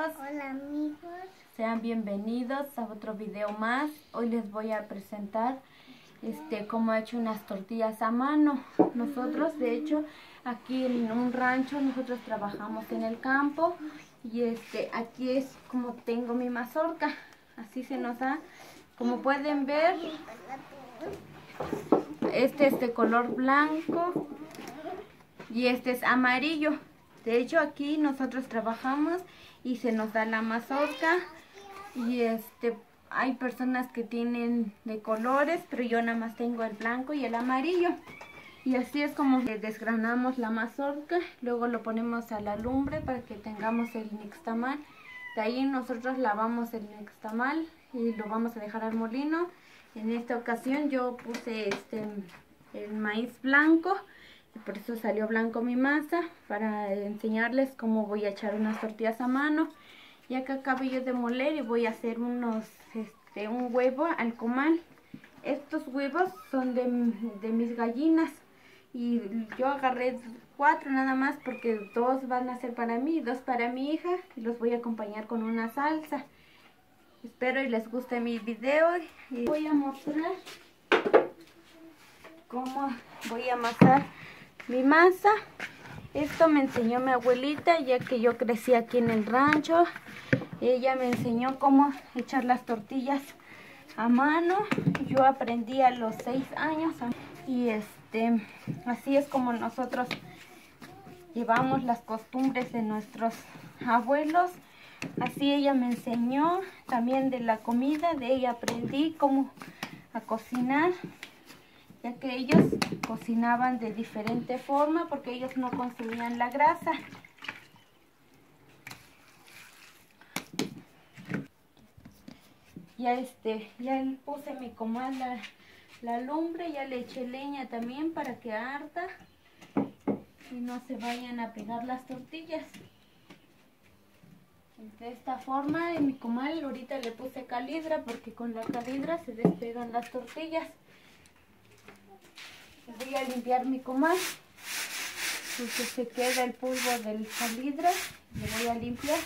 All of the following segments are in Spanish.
Hola amigos. Sean bienvenidos a otro video más. Hoy les voy a presentar cómo he hecho unas tortillas a mano. Nosotros, de hecho, aquí en un rancho, nosotros trabajamos en el campo. Y aquí es como tengo mi mazorca. Así se nos da. Como pueden ver, este es de color blanco y este es amarillo. De hecho, aquí nosotros trabajamos y se nos da la mazorca. Y hay personas que tienen de colores, pero yo nada más tengo el blanco y el amarillo. Y así es como desgranamos la mazorca, luego lo ponemos a la lumbre para que tengamos el nixtamal. De ahí nosotros lavamos el nixtamal y lo vamos a dejar al molino. En esta ocasión yo puse el maíz blanco, y por eso salió blanco mi masa, para enseñarles cómo voy a echar unas tortillas a mano. Y acá acabo yo de moler y voy a hacer un huevo al comal. Estos huevos son de mis gallinas y yo agarré 4 nada más porque 2 van a ser para mí, 2 para mi hija, y los voy a acompañar con una salsa. Espero y les guste mi video y voy a mostrar cómo voy a amasar mi masa. Esto me enseñó mi abuelita, ya que yo crecí aquí en el rancho. Ella me enseñó cómo echar las tortillas a mano. Yo aprendí a los 6 años y así es como nosotros llevamos las costumbres de nuestros abuelos. Así ella me enseñó también de la comida. De ella aprendí cómo a cocinar, ya que ellos cocinaban de diferente forma porque ellos no consumían la grasa. Ya puse mi comal la lumbre, ya le eché leña también para que arda y no se vayan a pegar las tortillas. De esta forma en mi comal ahorita le puse calidra porque con la calidra se despegan las tortillas. Voy a limpiar mi comal porque se queda el polvo del calidra. Le voy a limpiar.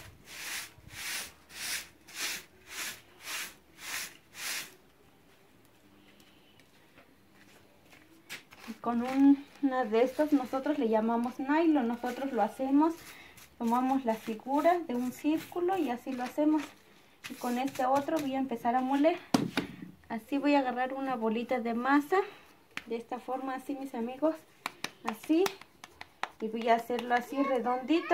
Con una de estos nosotros le llamamos nylon. Nosotros lo hacemos, tomamos la figura de un círculo y así lo hacemos. Y con este otro voy a empezar a moler. Así voy a agarrar una bolita de masa, de esta forma, así mis amigos, así, y voy a hacerlo así redondito.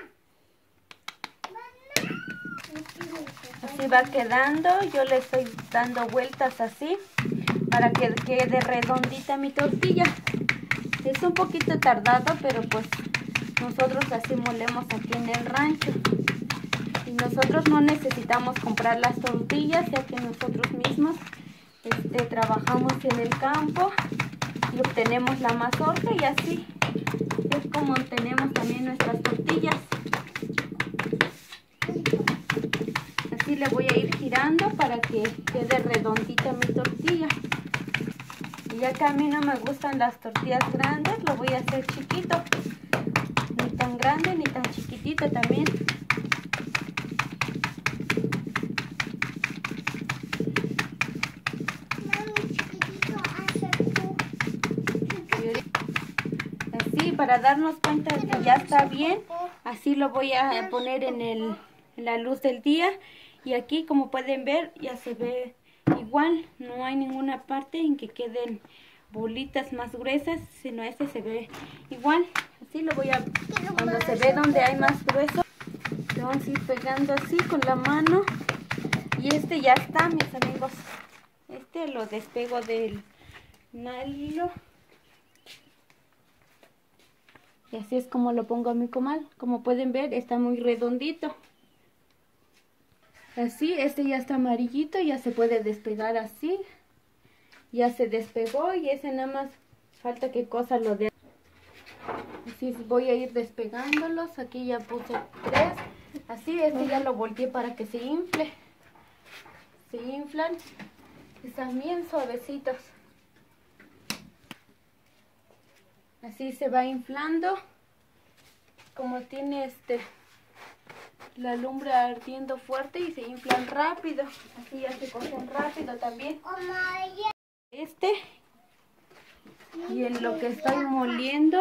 Así va quedando. Yo le estoy dando vueltas así para que quede redondita mi tortilla. Es un poquito tardado, pero pues nosotros así molemos aquí en el rancho. Y nosotros no necesitamos comprar las tortillas, ya que nosotros mismos trabajamos en el campo y obtenemos la mazorca, y así es como obtenemos también nuestras tortillas. Así le voy a ir girando para que quede redondita mi tortilla. Y ya que a mí no me gustan las tortillas grandes, lo voy a hacer chiquito. Ni tan grande ni tan chiquitito también. Así, para darnos cuenta de que ya está bien, así lo voy a poner en la luz del día. Y aquí, como pueden ver, ya se ve igual. No hay ninguna parte en que queden bolitas más gruesas, sino se ve igual. Así lo voy a, cuando se ve donde hay más grueso, le vamos a ir pegando así con la mano. Y ya está, mis amigos. Lo despego del nylon. Y así es como lo pongo a mi comal. Como pueden ver, está muy redondito. Así, ya está amarillito, ya se puede despegar así. Ya se despegó y ese nada más falta que cosa lo de. Así voy a ir despegándolos. Aquí ya puse 3. Así, ya lo volteé para que se infle. Se inflan. Están bien suavecitos. Así se va inflando. Como tiene la lumbre ardiendo fuerte y se inflan rápido. Así ya se cocen rápido también. Y en lo que estoy moliendo,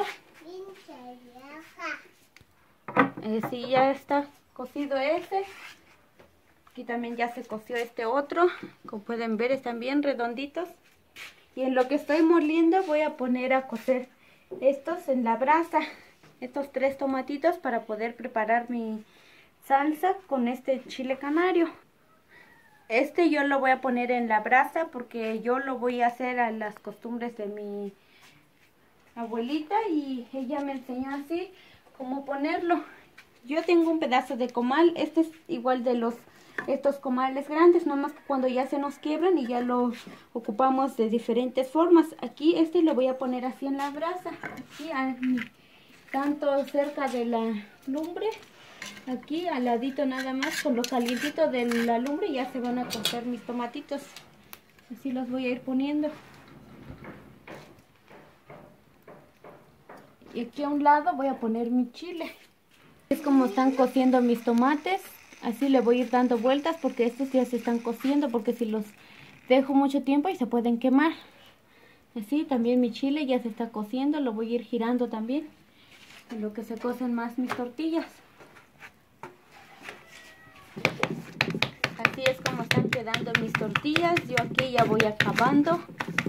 sí, ya está cocido este. Aquí también ya se coció este otro. Como pueden ver, están bien redonditos. Y en lo que estoy moliendo voy a poner a cocer estos en la brasa. Estos 3 tomatitos para poder preparar mi salsa con este chile canario. Este yo lo voy a poner en la brasa porque yo lo voy a hacer a las costumbres de mi abuelita y ella me enseñó así cómo ponerlo. Yo tengo un pedazo de comal, este es igual de estos comales grandes, nomás que cuando ya se nos quiebran y ya los ocupamos de diferentes formas. Aquí este lo voy a poner así en la brasa, aquí tanto cerca de la lumbre, aquí al ladito nada más, con lo calientito de la lumbre ya se van a cocer mis tomatitos. Así los voy a ir poniendo. Y aquí a un lado voy a poner mi chile. Es como están cociendo mis tomates. Así le voy a ir dando vueltas porque estos ya se están cociendo, porque si los dejo mucho tiempo y se pueden quemar. Así también mi chile ya se está cociendo, lo voy a ir girando también en lo que se cocen más mis tortillas. Así es como están quedando mis tortillas. Yo aquí ya voy acabando.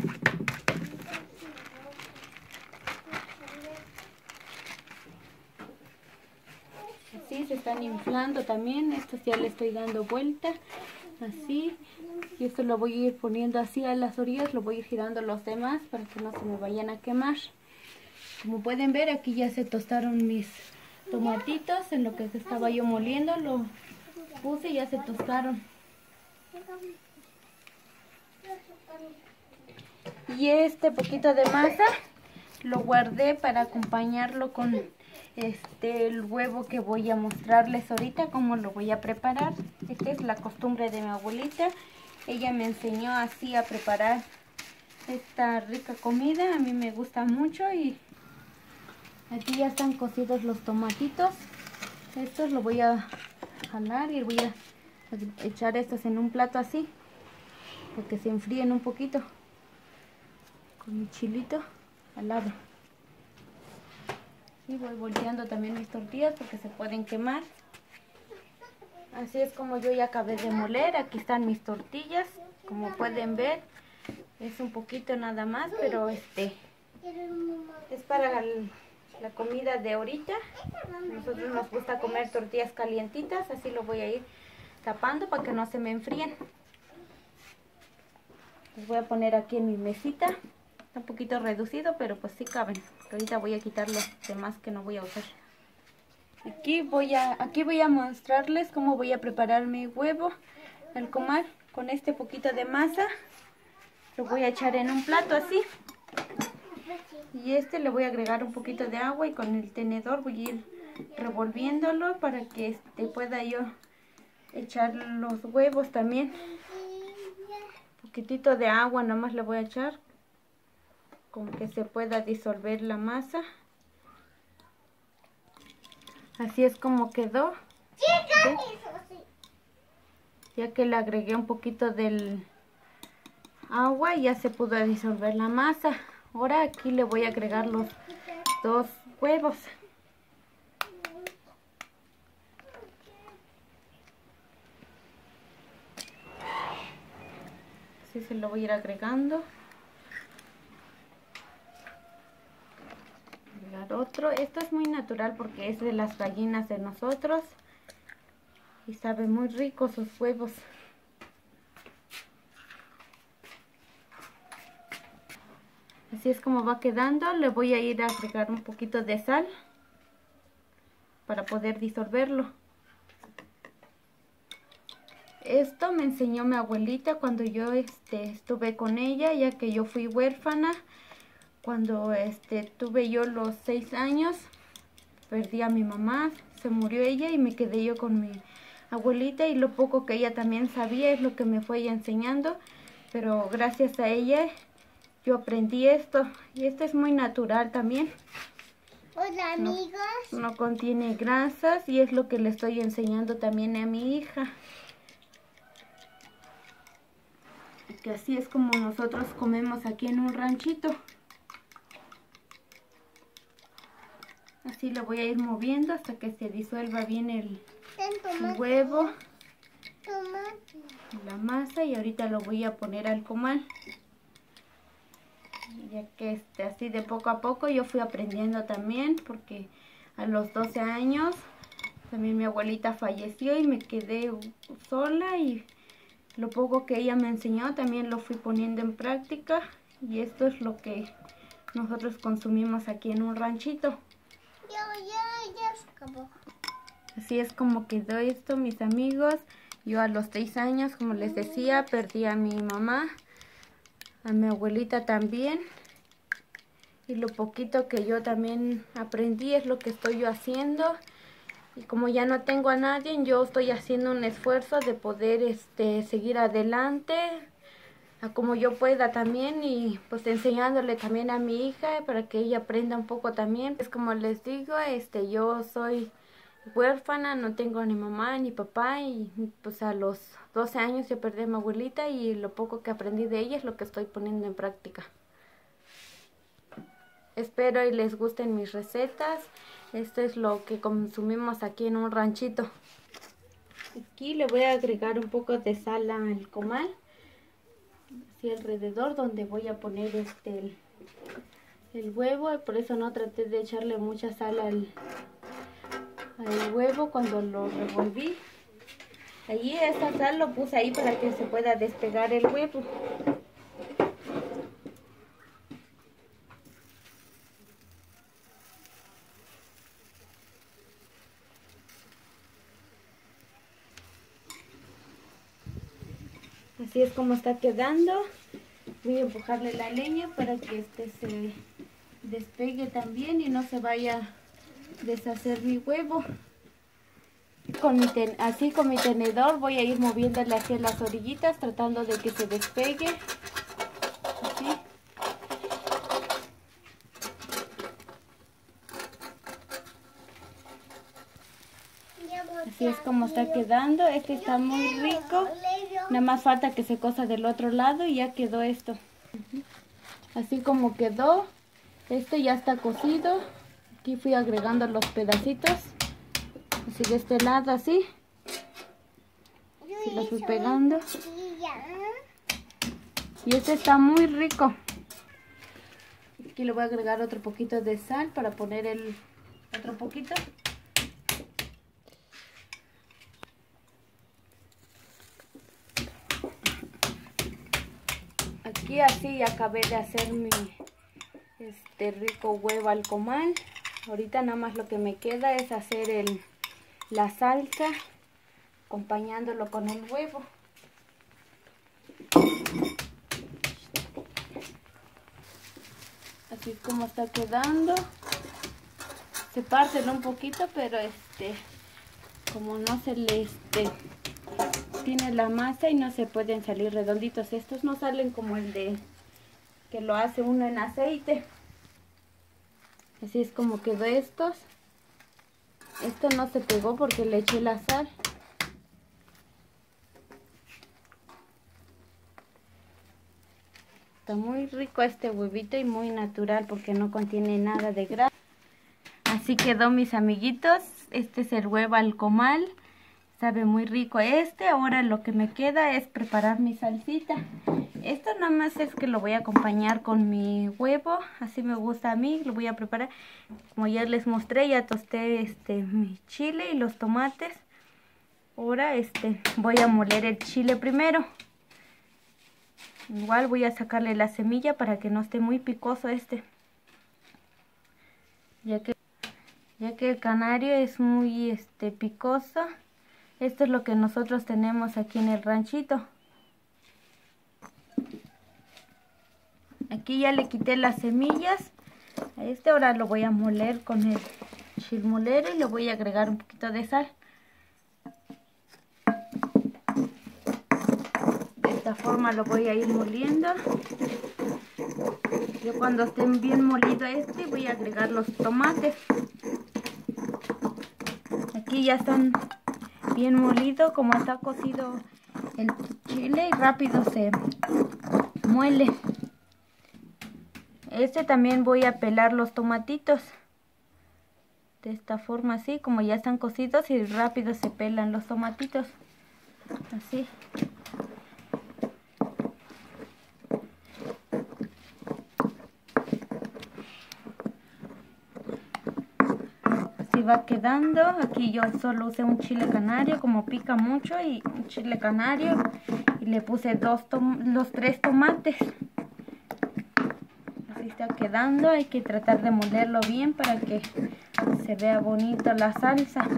Así se están inflando también. Estos ya le estoy dando vuelta. Así. Y esto lo voy a ir poniendo así a las orillas. Lo voy a ir girando los demás para que no se me vayan a quemar. Como pueden ver, aquí ya se tostaron mis tomatitos. En lo que estaba yo moliendo, lo puse y ya se tostaron. Y este poquito de masa lo guardé para acompañarlo con el huevo que voy a mostrarles ahorita cómo lo voy a preparar. Esta es la costumbre de mi abuelita. Ella me enseñó así a preparar esta rica comida. A mí me gusta mucho. Y aquí ya están cocidos los tomatitos. Estos lo voy a jalar y voy a echar estos en un plato así, para que se enfríen un poquito, con mi chilito al lado. Y voy volteando también mis tortillas porque se pueden quemar. Así es como yo ya acabé de moler. Aquí están mis tortillas, como pueden ver. Es un poquito nada más, pero es para la comida de ahorita. Nosotros nos gusta comer tortillas calientitas. Así lo voy a ir tapando para que no se me enfríen. Los voy a poner aquí en mi mesita. Está un poquito reducido, pero pues sí caben. Ahorita voy a quitar los demás que no voy a usar. Aquí voy a mostrarles cómo voy a preparar mi huevo al comal. Con este poquito de masa lo voy a echar en un plato así. Y le voy a agregar un poquito de agua y con el tenedor voy a ir revolviéndolo para que pueda yo echar los huevos también. Un poquitito de agua nomás le voy a echar, con que se pueda disolver la masa. Así es como quedó. ¿Sí? Ya que le agregué un poquito del agua, ya se pudo disolver la masa. Ahora aquí le voy a agregar los 2 huevos. Así se lo voy a ir agregando. Agregar otro. Esto es muy natural porque es de las gallinas de nosotros. Y sabe muy rico sus huevos. Así es como va quedando. Le voy a ir a agregar un poquito de sal para poder disolverlo. Esto me enseñó mi abuelita cuando yo estuve con ella, ya que yo fui huérfana. Cuando tuve yo los 6 años, perdí a mi mamá, se murió ella y me quedé yo con mi abuelita, y lo poco que ella también sabía es lo que me fue ella enseñando, pero gracias a ella yo aprendí esto, y esto es muy natural también. Hola amigos. No contiene grasas y es lo que le estoy enseñando también a mi hija. Que así es como nosotros comemos aquí en un ranchito. Así lo voy a ir moviendo hasta que se disuelva bien el huevo, la masa, y ahorita lo voy a poner al comal. Ya que así de poco a poco yo fui aprendiendo también, porque a los 12 años también mi abuelita falleció y me quedé sola, y lo poco que ella me enseñó también lo fui poniendo en práctica, y esto es lo que nosotros consumimos aquí en un ranchito. Ya se acabó. Así es como quedó esto, mis amigos. Yo a los 6 años, como les decía, perdí a mi mamá, a mi abuelita también. Y lo poquito que yo también aprendí es lo que estoy yo haciendo. Y como ya no tengo a nadie, yo estoy haciendo un esfuerzo de poder seguir adelante a como yo pueda también, y pues enseñándole también a mi hija para que ella aprenda un poco también. Es como les digo, yo soy huérfana, no tengo ni mamá ni papá, y pues a los 12 años yo perdí a mi abuelita, y lo poco que aprendí de ella es lo que estoy poniendo en práctica. Espero y les gusten mis recetas. Esto es lo que consumimos aquí en un ranchito. Aquí le voy a agregar un poco de sal al comal, así alrededor donde voy a poner el huevo, y por eso no traté de echarle mucha sal al huevo cuando lo revolví. Allí esta sal lo puse ahí para que se pueda despegar el huevo. Así es como está quedando. Voy a empujarle la leña para que se despegue también y no se vaya a deshacer mi huevo. Así con mi tenedor voy a ir moviéndole hacia las orillitas, tratando de que se despegue. Así. Así es como está quedando. Este está muy rico. Nada más falta que se cosa del otro lado y ya quedó esto. Así como quedó. Este ya está cocido. Aquí fui agregando los pedacitos. Así de este lado, así. Así los fui pegando. Y este está muy rico. Aquí le voy a agregar otro poquito de sal para poner el otro poquito. Aquí así acabé de hacer mi rico huevo al comal. Ahorita nada más lo que me queda es hacer la salsa acompañándolo con el huevo. Así es como está quedando. Se parten un poquito, pero como no se le tiene la masa y no se pueden salir redonditos. Estos no salen como el de que lo hace uno en aceite. Así es como quedó estos. Esto no se pegó porque le eché la sal. Está muy rico este huevito y muy natural porque no contiene nada de grasa. Así quedó, mis amiguitos. Este es el huevo al comal. Sabe muy rico Ahora lo que me queda es preparar mi salsita. Esto nada más es que lo voy a acompañar con mi huevo. Así me gusta a mí. Lo voy a preparar. Como ya les mostré, ya tosté mi chile y los tomates. Ahora voy a moler el chile primero. Igual voy a sacarle la semilla para que no esté muy picoso ya que el canario es muy picoso. Esto es lo que nosotros tenemos aquí en el ranchito. Aquí ya le quité las semillas. A ahora lo voy a moler con el chilmolero y le voy a agregar un poquito de sal. De esta forma lo voy a ir moliendo. Yo cuando estén bien molido voy a agregar los tomates. Aquí ya están bien molidos, como está cocido el chile y rápido se muele. También voy a pelar los tomatitos. De esta forma, así como ya están cocidos y rápido se pelan los tomatitos. Así. Así va quedando. Aquí yo solo usé un chile canario, como pica mucho, y un chile canario. Y le puse los 3 tomates. Así está quedando. Hay que tratar de molerlo bien para que se vea bonita la salsa.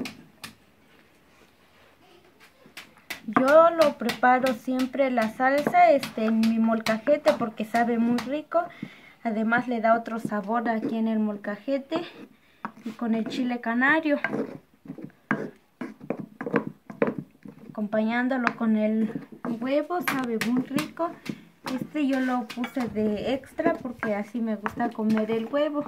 Yo lo preparo siempre la salsa en mi molcajete porque sabe muy rico. Además le da otro sabor aquí en el molcajete y con el chile canario. Acompañándolo con el huevo, sabe muy rico. Yo lo puse de extra porque así me gusta comer el huevo.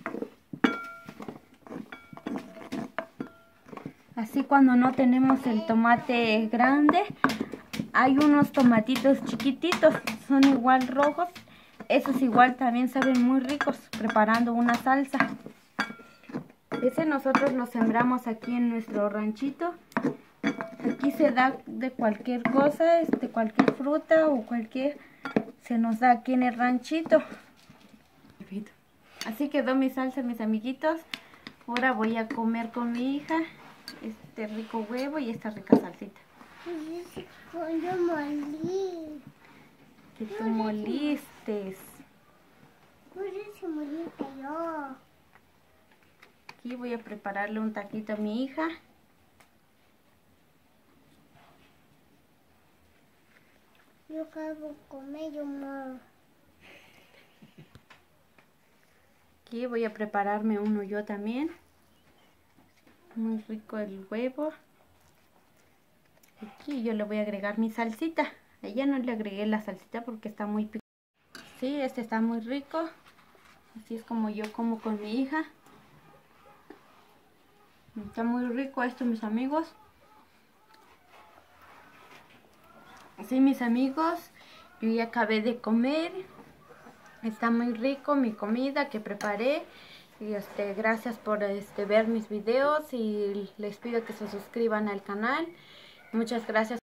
Así cuando no tenemos el tomate grande, hay unos tomatitos chiquititos, son igual rojos. Esos igual también saben muy ricos preparando una salsa. Nosotros lo sembramos aquí en nuestro ranchito. Aquí se da de cualquier cosa, cualquier fruta o se nos da aquí en el ranchito. Así quedó mi salsa, mis amiguitos. Ahora voy a comer con mi hija este rico huevo y esta rica salsita. Yo molí. Que tú moliste. Se moliste yo. Aquí voy a prepararle un taquito a mi hija. Yo acabo de comer, yo muero. Aquí voy a prepararme uno yo también. Muy rico el huevo. Aquí yo le voy a agregar mi salsita. A ella no le agregué la salsita porque está muy picante. Sí, está muy rico. Así es como yo como con mi hija. Está muy rico esto, mis amigos. Sí, mis amigos, yo ya acabé de comer. Está muy rico mi comida que preparé. Y gracias por ver mis videos y les pido que se suscriban al canal. Muchas gracias.